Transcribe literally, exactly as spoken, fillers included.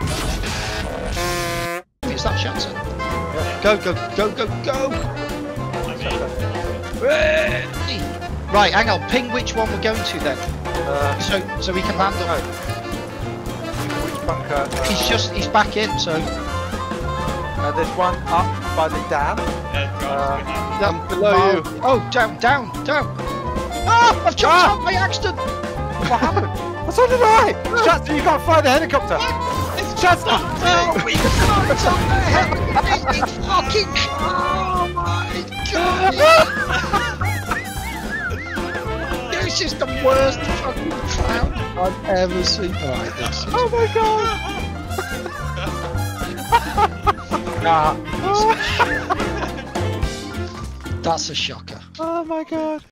Is that Shanson? Go, go, go, go, go! Right, hang on. Ping which one we're going to then. Uh, so, so we can land on. Which bunker? Uh, He's just, he's back in. So. Uh, there's one up by the dam. Uh, That, below uh, you. Oh, down, down, down! Ah! I've jumped Ah! out by accident. What happened? So did I! Chancellor, you can't fly the helicopter! It's Chancellor! Oh, we can't on the head! Fucking! Oh my god! This is the worst fucking clown I've ever seen. Alright, this is... Oh my god! Nah. That's a shocker. Oh my god!